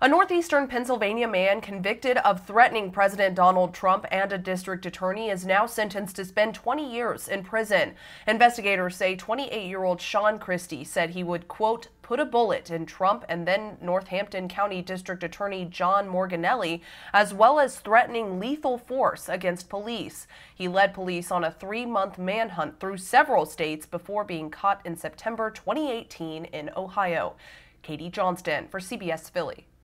A northeastern Pennsylvania man convicted of threatening President Donald Trump and a district attorney is now sentenced to spend 20 years in prison. Investigators say 28-year-old Sean Christie said he would, quote, put a bullet in Trump and then Northampton County District Attorney John Morganelli, as well as threatening lethal force against police. He led police on a 3-month manhunt through several states before being caught in September 2018 in Ohio. Katie Johnston for CBS Philly.